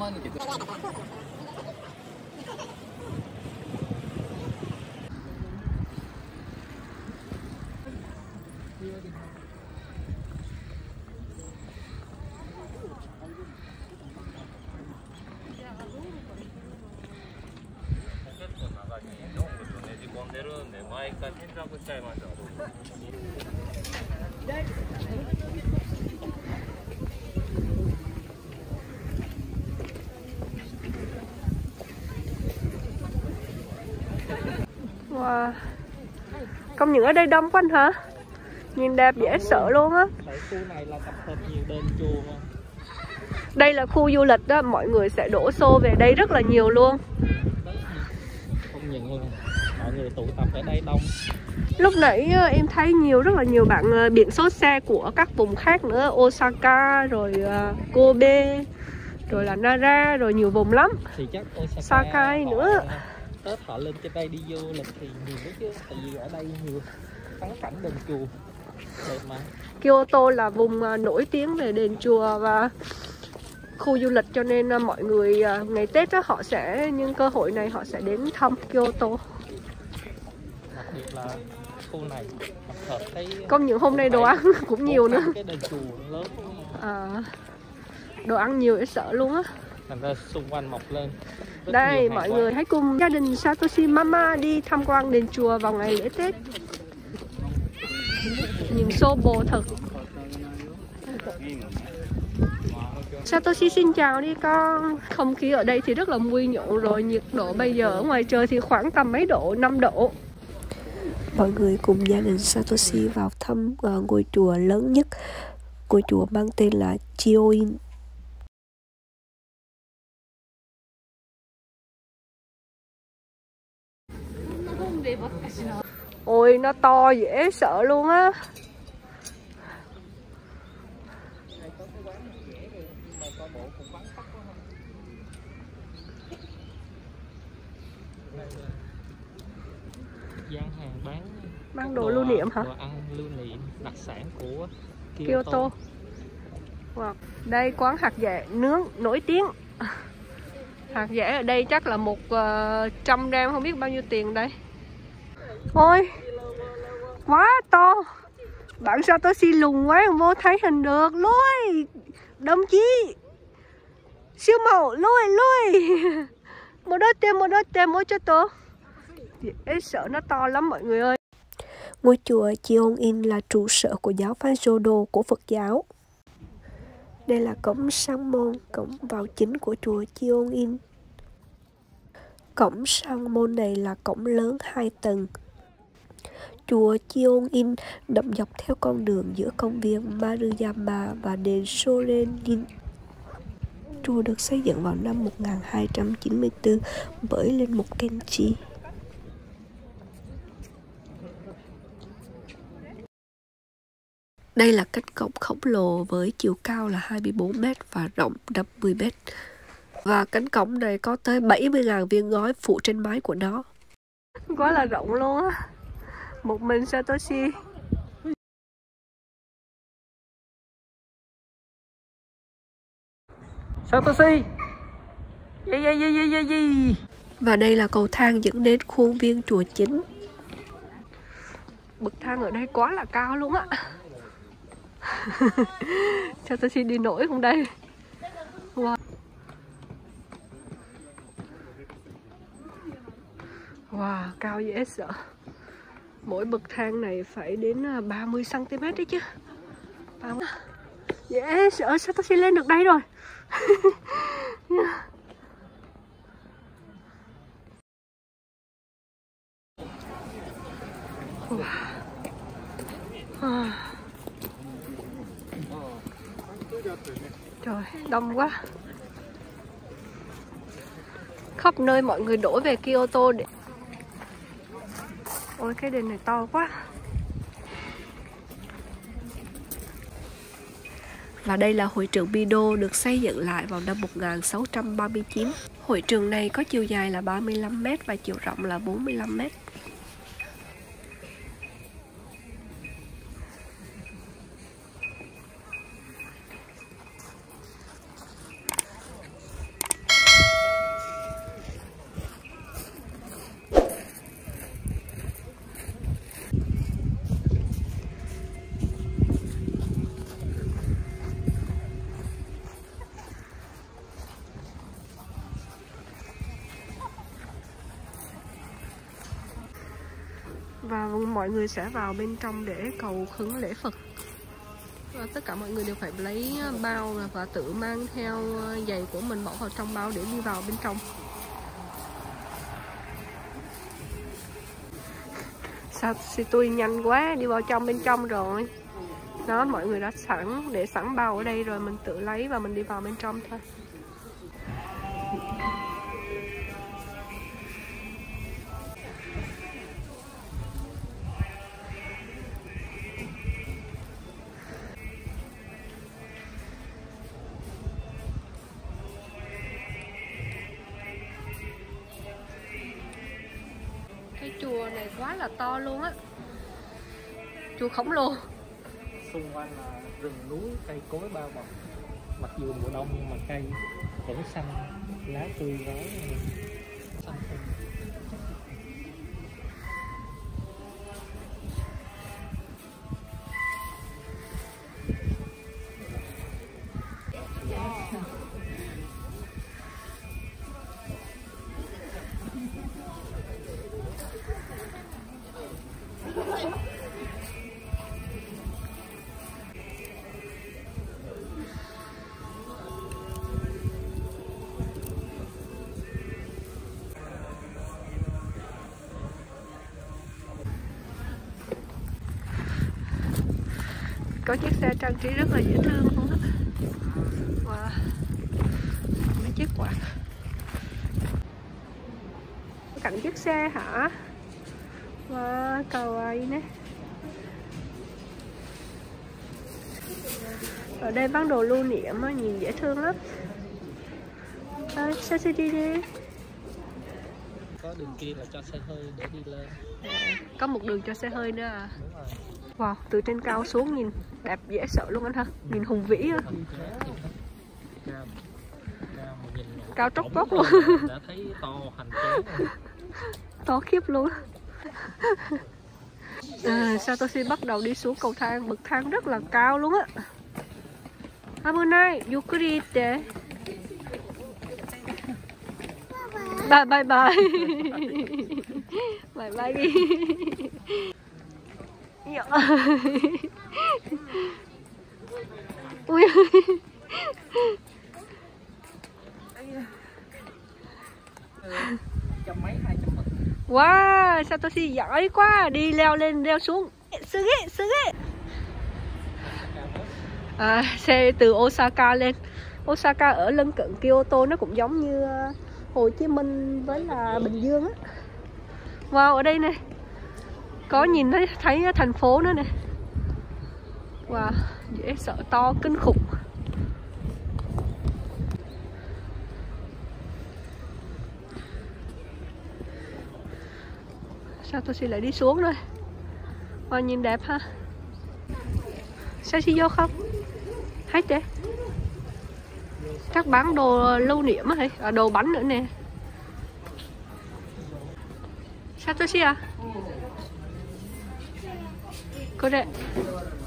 Wow. Không những ở đây đông quá anh hả? Nhìn đẹp dễ sợ luôn á. Khu này là tập hợp nhiều đền chùa mà. Đây là khu du lịch đó, mọi người sẽ đổ xô về đây rất là nhiều luôn. Không nhận luôn, mọi người tụ tập ở đây đông. Lúc nãy em thấy rất là nhiều bạn biển số xe của các vùng khác nữa, Osaka rồi Kobe, rồi là Nara, rồi nhiều vùng lắm. Thì chắc Osaka Sakai nữa. Tết họ lên trên đây đi du lịch thì nhiều đó chứ, tại vì ở đây nhiều thắng cảnh đền chùa đẹp mà. Kyoto là vùng nổi tiếng về đền chùa và khu du lịch, cho nên mọi người ngày Tết đó, họ sẽ nhân cơ hội này họ sẽ đến thăm Kyoto. Đặc biệt là khu này hợp thấy Không những hôm nay đồ ăn cũng nhiều nữa. Cái đền chùa lớn. Đồ ăn nhiều dễ sợ luôn á. Thành ra xung quanh mọc lên. Đây mọi người hãy cùng gia đình Satoshi Mama đi tham quan đền chùa vào ngày lễ Tết. Nhìn xô bồ thật. Satoshi xin chào đi con. Không khí ở đây thì rất là vui nhộn rồi. Nhiệt độ bây giờ ở ngoài trời thì khoảng tầm mấy độ, 5 độ. Mọi người cùng gia đình Satoshi vào thăm ngôi chùa lớn nhất. Ngôi chùa mang tên là Chioin. Ôi nó to dễ sợ luôn á. Gian hàng bán đồ lưu niệm hả? Đồ ăn lưu niệm đặc sản của Kyoto. Wow. Đây quán hạt dẻ nướng nổi tiếng. Hạt dẻ ở đây chắc là 100 gram không biết bao nhiêu tiền đây. Ôi quá to. Bạn Satoshi lùn quá không vô thấy hình được. Lui đồng chí siêu mẫu lui. Một đôi tem mỗi cho tôi. Dễ sợ, nó to lắm mọi người ơi. Ngôi chùa Chioin là trụ sở của giáo phái Jodo của Phật giáo. Đây là cổng sang môn, cổng vào chính của chùa Chioin. Cổng sang môn này là cổng lớn 2 tầng. Chùa Chioin nằm dọc theo con đường giữa công viên Maruyama và đền Sorenin. Chùa được xây dựng vào năm 1294 bởi linh mục Kenji. Đây là cánh cổng khổng lồ với chiều cao là 24 m và rộng 50 m. Và cánh cổng này có tới 70.000 viên ngói phủ trên mái của nó. Quá là rộng luôn á. Một mình Satoshi. Satoshi. Và đây là cầu thang dẫn đến khuôn viên chùa chính. Bậc thang ở đây quá là cao luôn á. Satoshi đi nổi không đây? Wow. Wow, cao dễ sợ. Mỗi bậc thang này phải đến 30 cm đấy chứ. Dễ sợ, Satoshi lên được đây rồi. Trời, đông quá. Khắp nơi mọi người đổ về Kyoto để... Ôi cái đền này to quá. Và đây là hội trường Mido được xây dựng lại vào năm 1639. Hội trường này có chiều dài là 35 m và chiều rộng là 45 m. Và mọi người sẽ vào bên trong để cầu khấn lễ Phật. Và tất cả mọi người đều phải lấy bao và tự mang theo giày của mình bỏ vào trong bao để đi vào bên trong. Sao tôi nhanh quá, đi vào bên trong rồi. Đó, mọi người đã để sẵn bao ở đây rồi, mình tự lấy và mình đi vào bên trong thôi. Cái chùa này quá là to luôn á. Chùa khổng lồ. Xung quanh là rừng núi, cây cối bao bọc. Mặc dù mùa đông nhưng mà cây vẫn xanh, lá tươi rói, xanh xanh. Có chiếc xe trang trí rất là dễ thương luôn á. Wow. Mấy chiếc quạt. Cạnh chiếc xe hả? Wow, cầu ấy nè. Ở đây bán đồ lưu niệm á, nhìn dễ thương lắm. Xe đi đi. Có đường kia là cho xe hơi để đi lên. Có một đường cho xe hơi nữa à? Đúng rồi. Wow, từ trên cao xuống nhìn đẹp dễ sợ luôn anh ha. Nhìn hùng vĩ á. Cao tróc vóc luôn. Đã thấy to hành tráng rồi. To khiếp luôn. Satoshi bắt đầu đi xuống cầu thang, bậc thang rất là cao luôn á. Abunai, yukuri ite. Bye bye bye. Bye bye đi. Ui. Trăm mấy 200 bậc. Wow, Satoshi giỏi quá, đi leo lên leo xuống. Sư ghê. Xe từ Osaka lên. Osaka ở lân cận Kyoto, nó cũng giống như Hồ Chí Minh với là Bình Dương á. Wow, ở đây nè có nhìn thấy thành phố nữa nè. Wow, dễ sợ, to kinh khủng. Satoshi lại đi xuống rồi. Wow, nhìn đẹp ha. Satoshi vô không? Hết chứ. Chắc bán đồ lưu niệm á hay đồ bánh nữa nè. Satoshi à? Cô đây.